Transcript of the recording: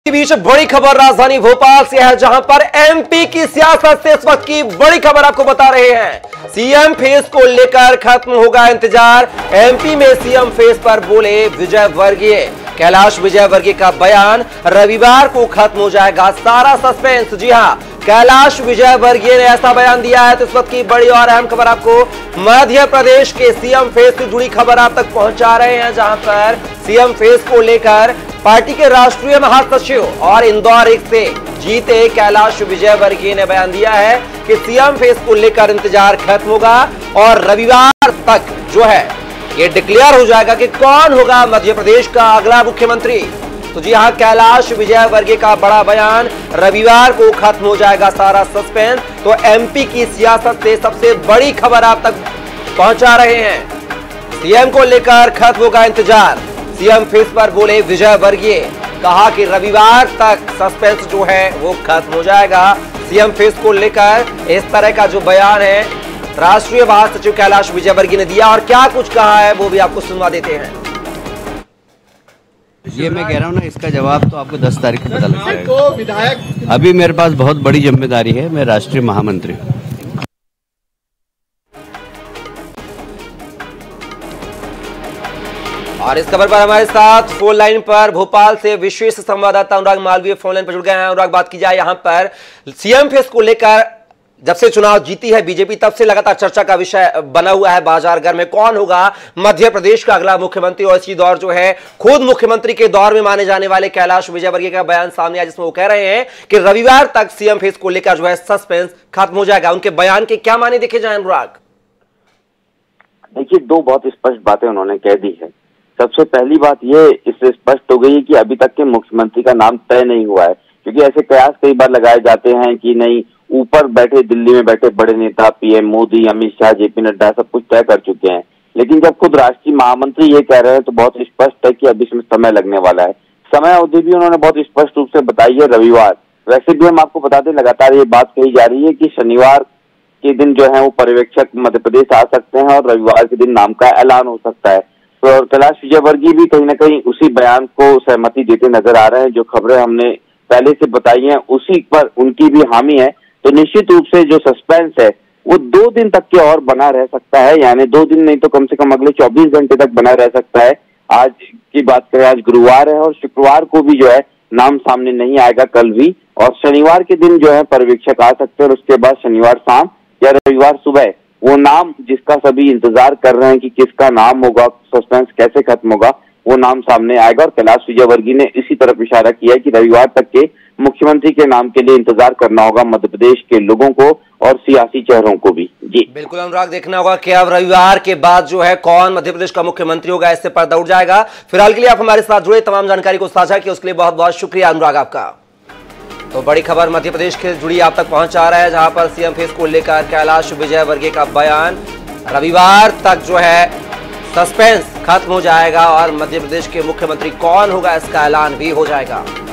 के बीच बड़ी खबर राजधानी भोपाल से है, जहां पर एमपी की सियासत से इस वक्त की बड़ी खबर आपको बता रहे हैं। सीएम फेस को लेकर खत्म होगा इंतजार। एमपी में सीएम फेस पर बोले विजयवर्गीय। कैलाश विजयवर्गीय का बयान, रविवार को खत्म हो जाएगा सारा सस्पेंस। जी हां, कैलाश विजयवर्गीय ने ऐसा बयान दिया है। तो इस वक्त की बड़ी और अहम खबर आपको मध्य प्रदेश के सीएम फेस से जुड़ी खबर आप तक पहुंचा रहे हैं, जहां पर सीएम फेस को लेकर पार्टी के राष्ट्रीय महासचिव और इंदौर एक से जीते कैलाश विजयवर्गीय ने बयान दिया है कि सीएम फेस को लेकर इंतजार खत्म होगा और रविवार तक जो है ये डिक्लेयर हो जाएगा कि कौन होगा मध्य प्रदेश का अगला मुख्यमंत्री। तो जी हां, कैलाश विजयवर्गीय का बड़ा बयान, रविवार को खत्म हो जाएगा सारा सस्पेंस। तो एमपी की सियासत से सबसे बड़ी खबर आप तक पहुंचा रहे हैं। सीएम को लेकर खत्म होगा इंतजार। सीएम फेस पर बोले विजयवर्गीय, कहा कि रविवार तक सस्पेंस जो है वो खत्म हो जाएगा। सीएम फेस को लेकर इस तरह का जो बयान है राष्ट्रीय महासचिव कैलाश विजयवर्गीय ने दिया, और क्या कुछ कहा है वो भी आपको सुनवा देते हैं। ये मैं कह रहा हूँ ना, इसका जवाब तो आपको 10 तारीख को पता लग जाएगा। अभी मेरे पास बहुत बड़ी जिम्मेदारी है, मैं राष्ट्रीय महामंत्री हूँ। और इस खबर पर हमारे साथ फोन लाइन पर भोपाल से विशेष संवाददाता अनुराग मालवीय फोन लाइन पर जुड़ गए हैं। अनुराग, बात की जाए यहां पर सीएम फेस को लेकर, जब से चुनाव जीती है बीजेपी तब से लगातार चर्चा का विषय बना हुआ है बाजार घर में, कौन होगा मध्य प्रदेश का अगला मुख्यमंत्री। और इसी दौर जो है खुद मुख्यमंत्री के दौर में माने जाने वाले कैलाश विजयवर्गीय का बयान सामने आया, जिसमें वो कह रहे हैं कि रविवार तक सीएम फेस को लेकर जो है सस्पेंस खत्म हो जाएगा। उनके बयान के क्या माने देखे जाए अनुराग? देखिए, दो बहुत स्पष्ट बातें उन्होंने कह दी है। सबसे पहली बात ये इससे स्पष्ट हो गई है कि अभी तक के मुख्यमंत्री का नाम तय नहीं हुआ है, क्योंकि ऐसे कयास कई बार लगाए जाते हैं कि नहीं, ऊपर बैठे, दिल्ली में बैठे बड़े नेता पीएम मोदी, अमित शाह, जेपी नड्डा सब कुछ तय कर चुके हैं। लेकिन जब खुद राष्ट्रीय महामंत्री ये कह रहे हैं तो बहुत स्पष्ट है कि अब इसमें समय लगने वाला है। समय अवधि भी उन्होंने बहुत स्पष्ट रूप से बताई है, रविवार। वैसे भी हम आपको बता दें, लगातार ये बात कही जा रही है कि शनिवार के दिन जो है वो पर्यवेक्षक मध्य प्रदेश आ सकते हैं और रविवार के दिन नाम का ऐलान हो सकता है। तो कैलाश विजयवर्गीय भी कहीं ना कहीं उसी बयान को सहमति देते नजर आ रहे हैं। जो खबरें हमने पहले से बताई हैं उसी पर उनकी भी हामी है। तो निश्चित रूप से जो सस्पेंस है वो 2 दिन तक के और बना रह सकता है, यानी 2 दिन नहीं तो कम से कम अगले 24 घंटे तक बना रह सकता है। आज की बात करें, आज गुरुवार है और शुक्रवार को भी जो है नाम सामने नहीं आएगा, कल भी। और शनिवार के दिन जो है पर्यवेक्षक आ सकते हैं और उसके बाद शनिवार शाम या रविवार सुबह वो नाम जिसका सभी इंतजार कर रहे हैं कि किसका नाम होगा, सस्पेंस कैसे खत्म होगा, वो नाम सामने आएगा। और कैलाश विजयवर्गीय ने इसी तरफ इशारा किया है कि रविवार तक के मुख्यमंत्री के नाम के लिए इंतजार करना होगा मध्य प्रदेश के लोगों को और सियासी चेहरों को भी। जी बिल्कुल अनुराग, देखना होगा कि अब रविवार के बाद जो है कौन मध्य प्रदेश का मुख्यमंत्री होगा, इससे पर्दा उठ जाएगा। फिलहाल के लिए आप हमारे साथ जुड़े, तमाम जानकारी को साझा किया उसके लिए बहुत बहुत शुक्रिया अनुराग आपका। तो बड़ी खबर मध्य प्रदेश के जुड़ी आप तक पहुंचा रहा है, जहां पर सीएम फेस को लेकर कैलाश विजयवर्गीय का बयान, रविवार तक जो है सस्पेंस खत्म हो जाएगा और मध्य प्रदेश के मुख्यमंत्री कौन होगा इसका ऐलान भी हो जाएगा।